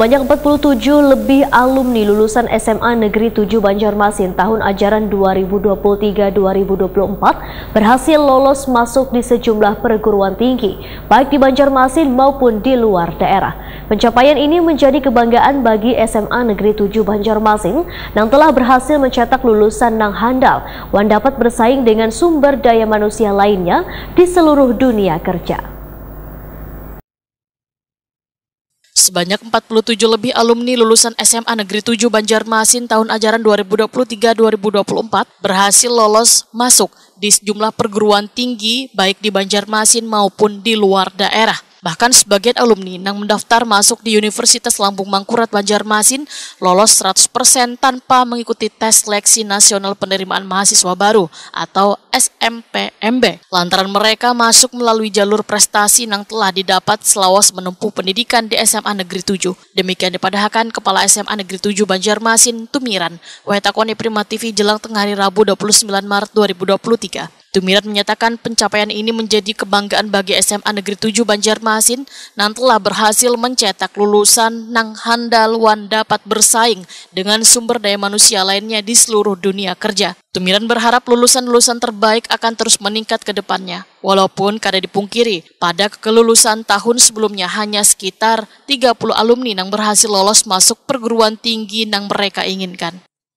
Sebanyak 47 lebih alumni lulusan SMA Negeri 7 Banjarmasin tahun ajaran 2023-2024 berhasil lolos masuk di sejumlah perguruan tinggi, baik di Banjarmasin maupun di luar daerah. Pencapaian ini menjadi kebanggaan bagi SMA Negeri 7 Banjarmasin yang telah berhasil mencetak lulusan yang handal yang dapat bersaing dengan sumber daya manusia lainnya di seluruh dunia kerja. Sebanyak 47 lebih alumni lulusan SMA Negeri 7 Banjarmasin tahun ajaran 2023-2024 berhasil lolos masuk di sejumlah perguruan tinggi baik di Banjarmasin maupun di luar daerah. Bahkan sebagian alumni yang mendaftar masuk di Universitas Lambung Mangkurat Banjarmasin lolos 100% tanpa mengikuti tes seleksi nasional penerimaan mahasiswa baru atau SNMPTN. Lantaran mereka masuk melalui jalur prestasi yang telah didapat selawas menempuh pendidikan di SMA Negeri 7. Demikian dipadahkan Kepala SMA Negeri 7 Banjarmasin, Tumiran, Wahetakone Prima TV jelang tengah hari Rabu 29 Maret 2023. Tumiran menyatakan pencapaian ini menjadi kebanggaan bagi SMA Negeri 7 Banjarmasin yang telah berhasil mencetak lulusan yang handal wan dapat bersaing dengan sumber daya manusia lainnya di seluruh dunia kerja. Tumiran berharap lulusan-lulusan terbaik akan terus meningkat ke depannya. Walaupun kada dipungkiri, pada kelulusan tahun sebelumnya hanya sekitar 30 alumni yang berhasil lolos masuk perguruan tinggi yang mereka inginkan.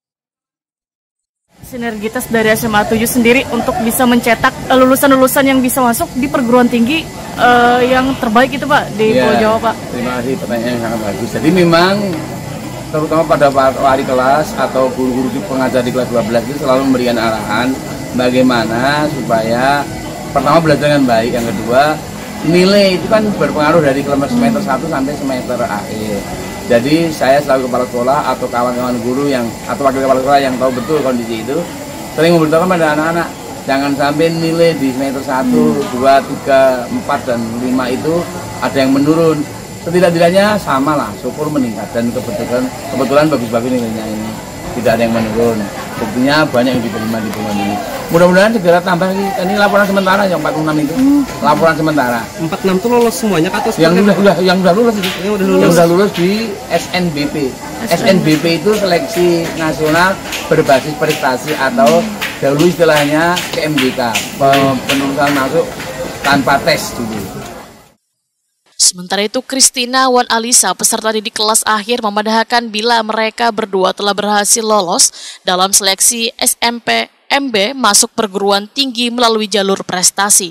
Sinergitas dari SMA 7 sendiri untuk bisa mencetak lulusan-lulusan yang bisa masuk di perguruan tinggi yang terbaik itu Pak di Pulau Jawa Pak. Terima kasih, pertanyaan yang sangat bagus. Jadi memang terutama pada wali kelas atau guru-guru pengajar di kelas 12 itu selalu memberikan arahan bagaimana supaya pertama belajar dengan baik, yang kedua nilai itu kan berpengaruh dari semester 1 sampai semester akhir. Jadi saya selalu kepala sekolah atau kawan-kawan guru yang atau wakil kepala sekolah yang tahu betul kondisi itu sering memberitahukan pada anak-anak jangan sampai nilai di semester 1, 2, 3, 4, dan 5 itu ada yang menurun. Setidak-tidaknya sama lah, syukur meningkat dan kebetulan bagus-bagus nilainya ini, tidak ada yang menurun. Buktinya banyak yang diterima di bulan ini. Mudah-mudahan segera tambah lagi. Ini laporan sementara yang 46 itu. Laporan sementara. 46 itu lolos semuanya atau yang udah lulus itu. Yang udah lulus di SNBP. SNBP itu seleksi nasional berbasis prestasi atau dahulu istilahnya PMDK, penulisan masuk tanpa tes dulu. Sementara itu, Christina Wan Alisa, peserta didik kelas akhir, memadahkan bila mereka berdua telah berhasil lolos dalam seleksi SNMPTN masuk perguruan tinggi melalui jalur prestasi.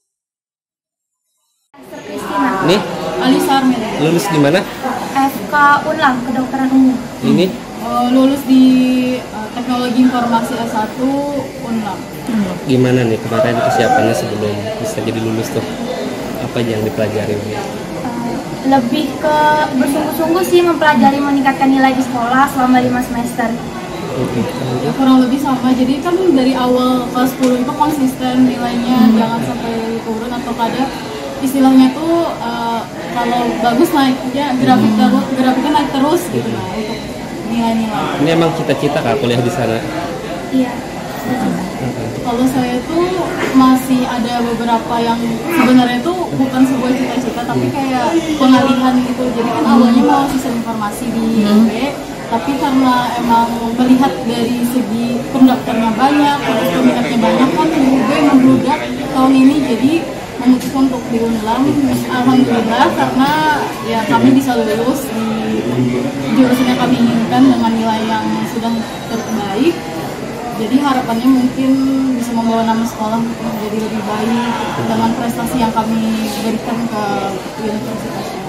Ini? Alisa Armel. Lulus di mana? FK Unlam, Kedokteran Umum. Ini? Lulus di Teknologi Informasi S1 Unlam. Gimana nih kemarin persiapannya sebelum bisa jadi lulus tuh? Apa yang dipelajari? Lebih ke bersungguh-sungguh sih mempelajari meningkatkan nilai di sekolah selama 5 semester. Ya, kurang lebih sama, jadi kan dari awal kelas 10 itu konsisten nilainya, jangan sampai turun atau kada istilahnya tuh kalau bagus naik aja, grafiknya naik terus gitu lah untuk nilai-nilai. Ini emang cita-cita Kak kuliah di sana? Iya. Kalau saya tuh masih ada beberapa yang sebenarnya tuh bukan sebuah cita-cita tapi kayak pengalihan gitu. Jadi kan awalnya mau sistem informasi di UB, tapi karena emang melihat dari segi pendaftarnya banyak, terus peminatnya banyak kan UB membludak tahun ini, jadi memutuskan untuk di Unlam. Alhamdulillah karena ya kami bisa lulus di jurusan yang kami inginkan dengan nilai yang sudah terbaik. Jadi harapannya mungkin bisa membawa nama sekolah menjadi lebih baik dengan prestasi yang kami berikan ke universitas.